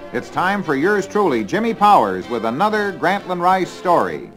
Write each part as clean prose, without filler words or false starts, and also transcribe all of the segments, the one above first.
It's time for yours truly, Jimmy Powers, with another Grantland Rice story.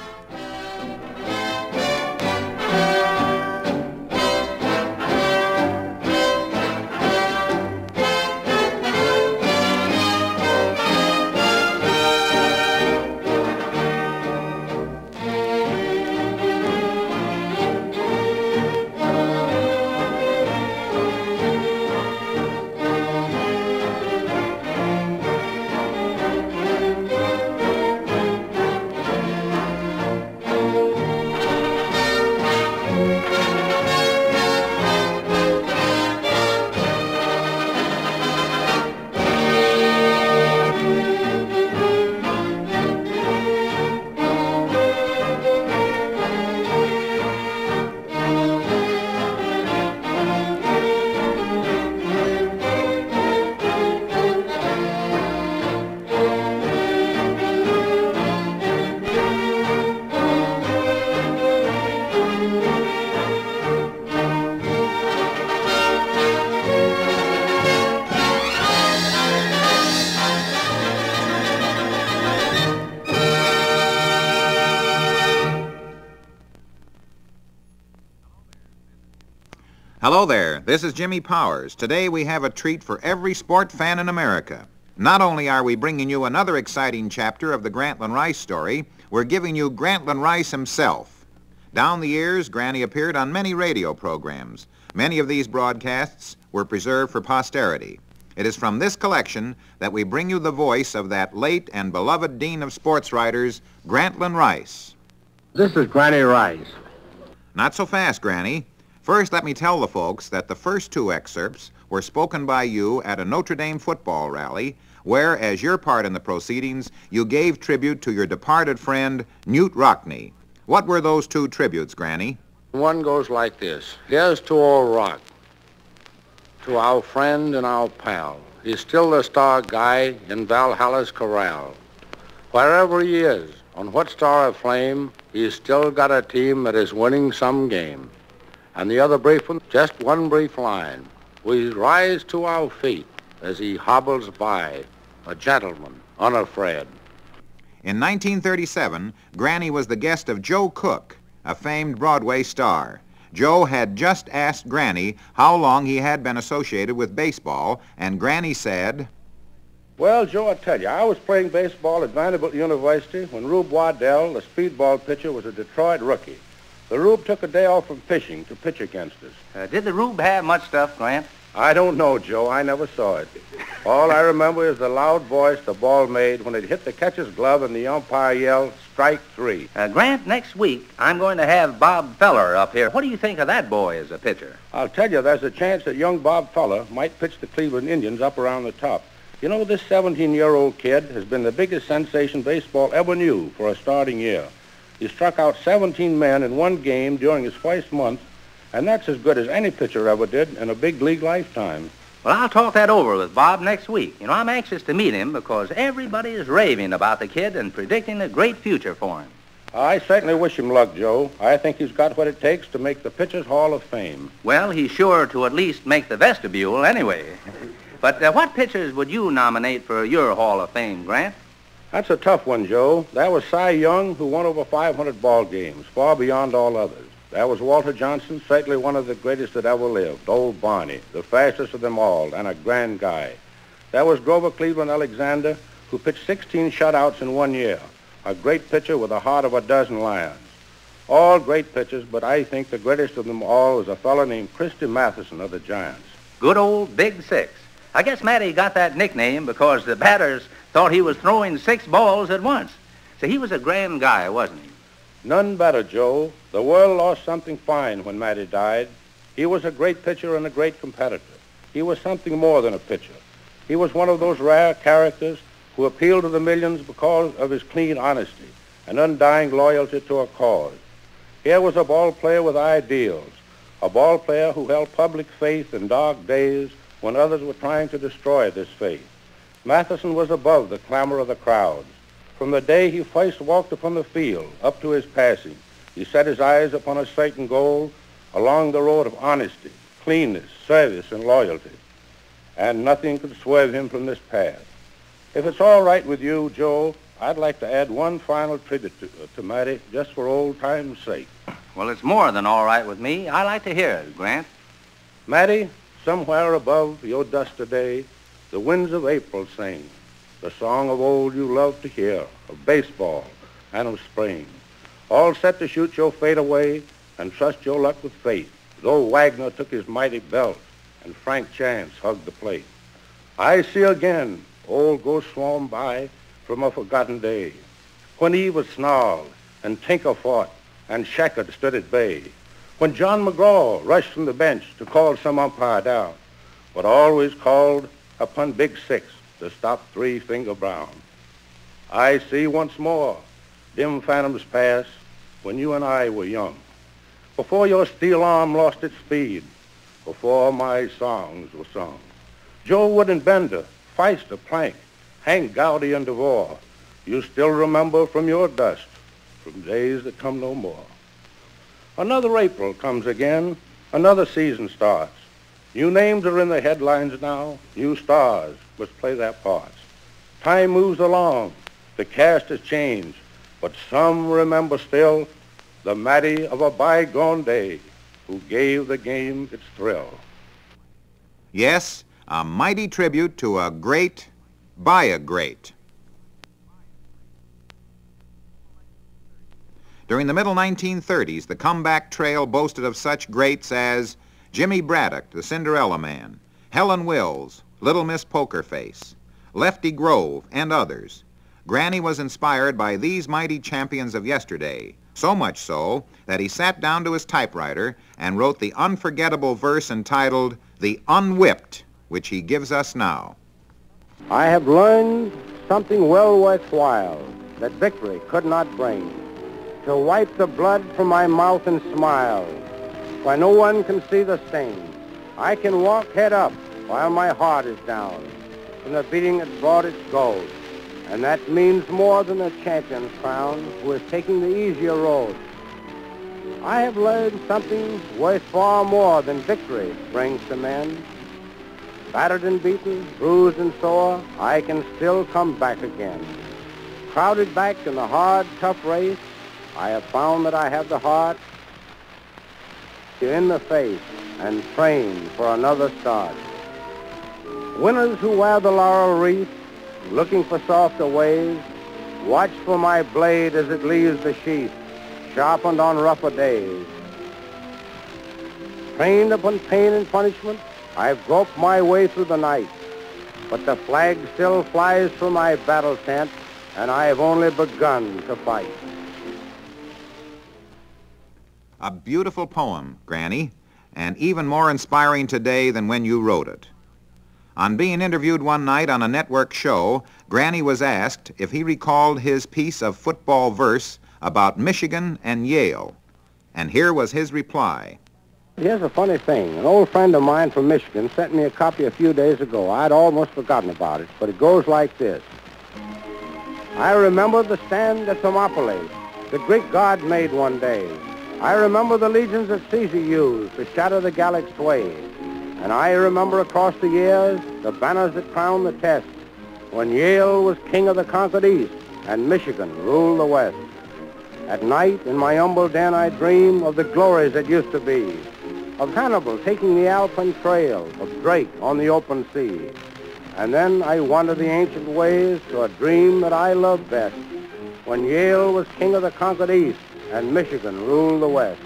Hello there, this is Jimmy Powers. Today we have a treat for every sport fan in America. Not only are we bringing you another exciting chapter of the Grantland Rice story, we're giving you Grantland Rice himself. Down the years, Granny appeared on many radio programs. Many of these broadcasts were preserved for posterity. It is from this collection that we bring you the voice of that late and beloved dean of sports writers, Grantland Rice. This is Granny Rice. Not so fast, Granny. First, let me tell the folks that the first two excerpts were spoken by you at a Notre Dame football rally, where, as your part in the proceedings, you gave tribute to your departed friend, Newt Rockne. What were those two tributes, Granny? One goes like this. Here's to old Rock, to our friend and our pal. He's still the star guy in Valhalla's corral. Wherever he is, on what star of flame, he's still got a team that is winning some game. And the other brief one, just one brief line. We rise to our feet as he hobbles by, a gentleman, unafraid. In 1937, Granny was the guest of Joe Cook, a famed Broadway star. Joe had just asked Granny how long he had been associated with baseball, and Granny said, Well, Joe, I tell you, I was playing baseball at Vanderbilt University when Rube Waddell, the speedball pitcher, was a Detroit rookie. The Rube took a day off from fishing to pitch against us. Did the Rube have much stuff, Grant? I don't know, Joe. I never saw it. All I remember is the loud voice the ball made when it hit the catcher's glove and the umpire yelled, "Strike three." Grant, next week I'm going to have Bob Feller up here. What do you think of that boy as a pitcher? I'll tell you, there's a chance that young Bob Feller might pitch the Cleveland Indians up around the top. You know, this 17-year-old kid has been the biggest sensation baseball ever knew for a starting year. He struck out 17 men in one game during his first month, and that's as good as any pitcher ever did in a big league lifetime. Well, I'll talk that over with Bob next week. You know, I'm anxious to meet him because everybody is raving about the kid and predicting a great future for him. I certainly wish him luck, Joe. I think he's got what it takes to make the Pitchers Hall of Fame. Well, he's sure to at least make the vestibule anyway. But what pitchers would you nominate for your Hall of Fame, Grant? That's a tough one, Joe. That was Cy Young, who won over 500 ball games, far beyond all others. That was Walter Johnson, certainly one of the greatest that ever lived. Old Barney, the fastest of them all, and a grand guy. That was Grover Cleveland Alexander, who pitched 16 shutouts in 1 year. A great pitcher with the heart of a dozen lions. All great pitchers, but I think the greatest of them all was a fellow named Christy Matheson of the Giants. Good old Big Six. I guess Matty got that nickname because the batters thought he was throwing 6 balls at once. So he was a grand guy, wasn't he? None better, Joe. The world lost something fine when Matty died. He was a great pitcher and a great competitor. He was something more than a pitcher. He was one of those rare characters who appealed to the millions because of his clean honesty and undying loyalty to a cause. Here was a ball player with ideals, a ball player who held public faith in dark days when others were trying to destroy this faith. Matheson was above the clamor of the crowds. From the day he first walked upon the field up to his passing, he set his eyes upon a certain goal along the road of honesty, cleanness, service, and loyalty. And nothing could swerve him from this path. If it's all right with you, Joe, I'd like to add one final tribute to Matty, just for old time's sake. Well, it's more than all right with me. I like to hear it, Grant. Matty, somewhere above your dust today, the winds of April sing, the song of old you loved to hear, of baseball and of spring. All set to shoot your fate away and trust your luck with fate, though Wagner took his mighty belt and Frank Chance hugged the plate. I see again old ghosts swarm by from a forgotten day, when Eve was snarled and Tinker fought and Shackett stood at bay, when John McGraw rushed from the bench to call some umpire down, but always called upon Big Six to stop Three-Finger Brown. I see once more dim phantoms pass when you and I were young, before your steel arm lost its speed, before my songs were sung. Joe Wood and Bender, Feister, Plank, Hank Gowdy and DeVore, you still remember from your dust, from days that come no more. Another April comes again, another season starts. New names are in the headlines now, new stars must play their parts. Time moves along, the cast has changed, but some remember still the Matty of a bygone day who gave the game its thrill. Yes, a mighty tribute to a great by a great. During the middle 1930s, the comeback trail boasted of such greats as Jimmy Braddock, the Cinderella Man, Helen Wills, Little Miss Poker Face, Lefty Grove, and others. Granny was inspired by these mighty champions of yesterday, so much so that he sat down to his typewriter and wrote the unforgettable verse entitled The Unwhipped, which he gives us now. I have learned something well worthwhile that victory could not bring, to wipe the blood from my mouth and smile, where no one can see the stain. I can walk head up while my heart is down from the beating that brought its gold. And that means more than a champion's crown who is taking the easier road. I have learned something worth far more than victory brings to men. Battered and beaten, bruised and sore, I can still come back again. Crowded back in the hard, tough race, I have found that I have the heart to in the face and train for another start. Winners who wear the laurel wreath, looking for softer ways, watch for my blade as it leaves the sheath, sharpened on rougher days. Trained upon pain and punishment, I've groped my way through the night, but the flag still flies from my battle tent, and I have only begun to fight. A beautiful poem, Granny, and even more inspiring today than when you wrote it. On being interviewed one night on a network show, Granny was asked if he recalled his piece of football verse about Michigan and Yale. And here was his reply. Here's a funny thing. An old friend of mine from Michigan sent me a copy a few days ago. I'd almost forgotten about it, but it goes like this. I remember the stand at Thermopylae, the Greek god made one day. I remember the legions that Caesar used to shatter the Gallic sway. And I remember across the years the banners that crowned the test when Yale was king of the conquered East and Michigan ruled the West. At night in my humble den I dream of the glories that used to be, of Hannibal taking the Alpine trail, of Drake on the open sea. And then I wander the ancient ways to a dream that I love best, when Yale was king of the conquered East and Michigan ruled the West.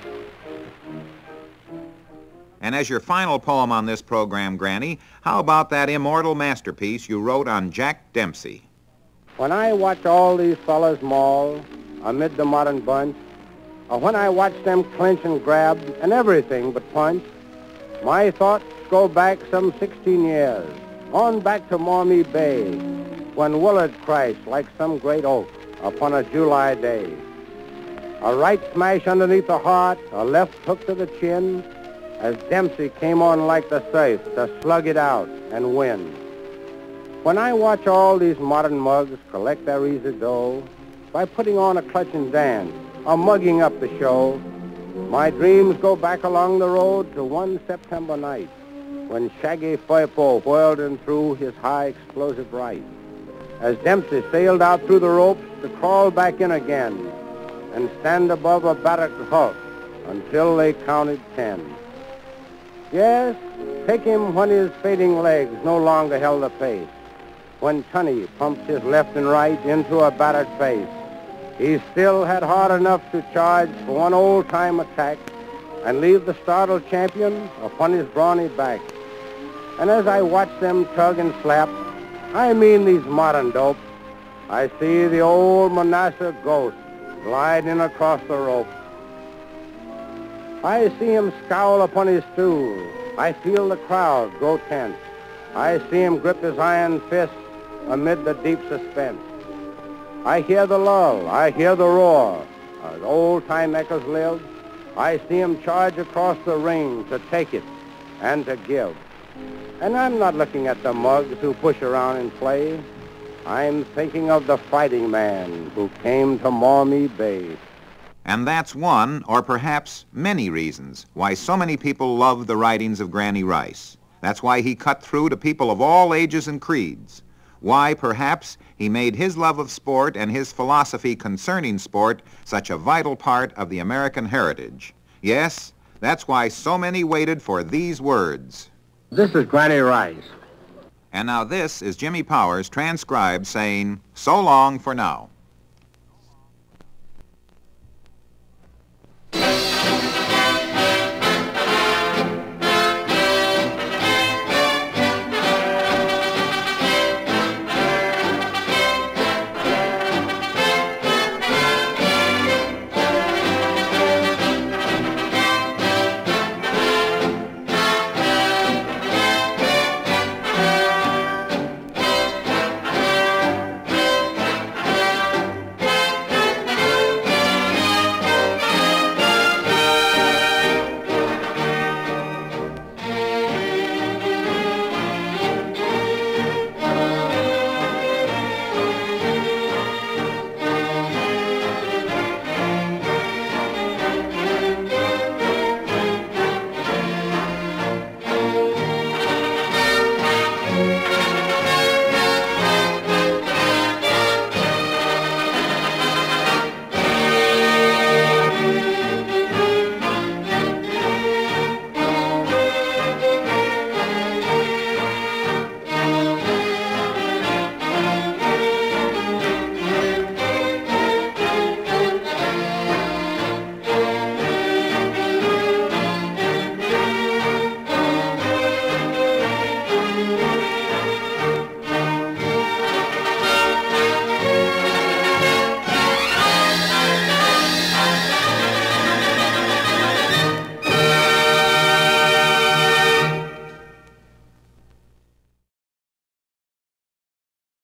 And as your final poem on this program, Granny, how about that immortal masterpiece you wrote on Jack Dempsey? When I watch all these fellas maul amid the modern bunch, or when I watch them clinch and grab and everything but punch, my thoughts go back some 16 years, on back to Maumee Bay, when Willard crashed like some great oak upon a July day. A right smash underneath the heart, a left hook to the chin, as Dempsey came on like the safe to slug it out and win. When I watch all these modern mugs collect their easy dough by putting on a clutching dance or mugging up the show, my dreams go back along the road to one September night when Shaggy Firpo whirled in through his high explosive right, as Dempsey sailed out through the ropes to crawl back in again and stand above a battered hulk until they counted 10. Yes, take him when his fading legs no longer held the pace, when Tunney pumped his left and right into a battered face. He still had heart enough to charge for one old-time attack and leave the startled champion upon his brawny back. And as I watch them tug and slap, I mean these modern dopes, I see the old Manasseh ghost gliding across the rope. I see him scowl upon his stool. I feel the crowd grow tense. I see him grip his iron fist amid the deep suspense. I hear the lull, I hear the roar. As old-time echoes live, I see him charge across the ring to take it and to give. And I'm not looking at the mugs who push around and play. I'm thinking of the fighting man who came to Maumee Bay. And that's one, or perhaps many reasons, why so many people love the writings of Granny Rice. That's why he cut through to people of all ages and creeds. Why, perhaps, he made his love of sport and his philosophy concerning sport such a vital part of the American heritage. Yes, that's why so many waited for these words. This is Granny Rice. And now this is Jimmy Powers transcribed saying, so long for now.